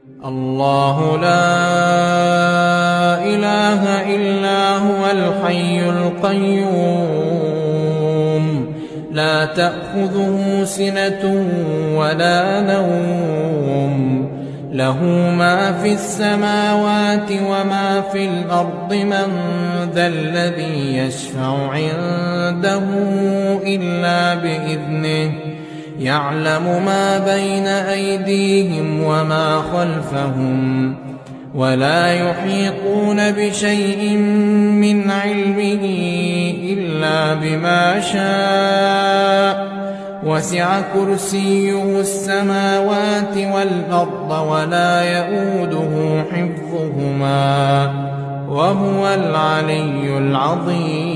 الله لا إله إلا هو الحي القيوم لا تأخذه سنة ولا نوم له ما في السماوات وما في الأرض من ذا الذي يشفع عنده إلا بإذنه يعلم ما بين أيديهم وما خلفهم ولا يحيطون بشيء من علمه إلا بما شاء وسع كرسيه السماوات والأرض ولا يئوده حفظهما وهو العلي العظيم.